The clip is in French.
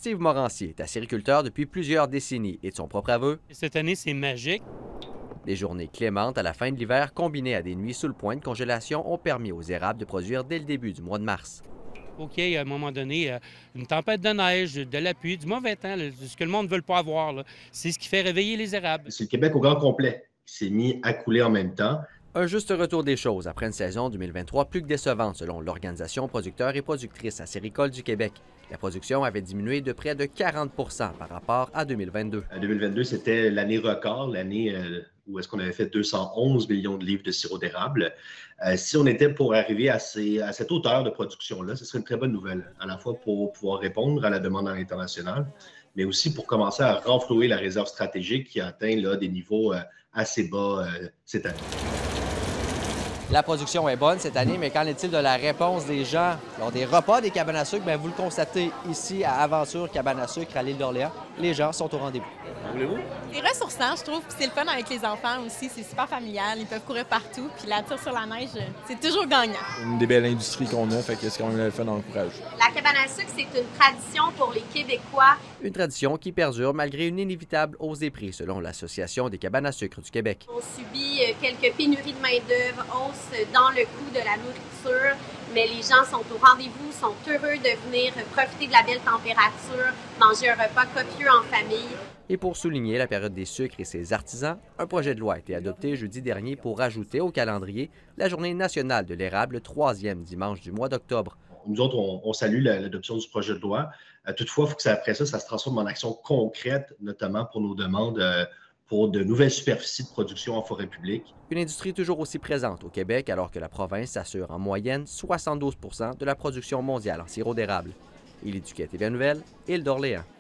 Steve Morancier est acériculteur depuis plusieurs décennies et de son propre aveu, cette année, c'est magique. des journées clémentes à la fin de l'hiver combinées à des nuits sous le point de congélation ont permis aux érables de produire dès le début du mois de mars. OK, à un moment donné, une tempête de neige, de la pluie, du mauvais temps, là, ce que le monde ne veut pas avoir, c'est ce qui fait réveiller les érables. C'est le Québec au grand complet qui s'est mis à couler en même temps. Un juste retour des choses après une saison 2023 plus que décevante selon l'Organisation producteurs et productrices acéricoles du Québec. La production avait diminué de près de 40 par rapport à 2022. 2022, c'était l'année record, l'année où est-ce qu'on avait fait 211 millions de livres de sirop d'érable. Si on était pour arriver à cette hauteur de production-là, ce serait une très bonne nouvelle, à la fois pour pouvoir répondre à la demande à l'international, mais aussi pour commencer à renflouer la réserve stratégique qui a atteint là, des niveaux assez bas cette année. La production est bonne cette année, mais qu'en est-il de la réponse des gens lors des repas des cabanes à sucre? Bien, vous le constatez ici à Aventure Cabane à sucre à l'île d'Orléans. Les gens sont au rendez-vous. Voulez-vous? C'est ressourçant, je trouve. Puis c'est le fun avec les enfants aussi. C'est super familial. Ils peuvent courir partout. Puis la tire sur la neige, c'est toujours gagnant. Une des belles industries qu'on a, fait que c'est quand même le fun dans le courage. La cabane à sucre, c'est une tradition pour les Québécois. Une tradition qui perdure malgré une inévitable hausse des prix, selon l'Association des cabanes à sucre du Québec. On subit quelques pénuries de main-d'œuvre, hausse dans le coût de la nourriture, mais les gens sont au rendez-vous, sont heureux de venir profiter de la belle température, manger un repas copieux en famille. Et pour souligner la période des sucres et ses artisans, un projet de loi a été adopté jeudi dernier pour ajouter au calendrier la Journée nationale de l'érable, le 3e dimanche du mois d'octobre. Nous autres, on salue l'adoption du projet de loi. Toutefois, il faut que après ça se transforme en action concrète, notamment pour nos demandes pour de nouvelles superficies de production en forêt publique. Une industrie toujours aussi présente au Québec, alors que la province assure en moyenne 72 de la production mondiale en sirop d'érable. Élie Duquet, TVA Nouvelles, Île d'Orléans.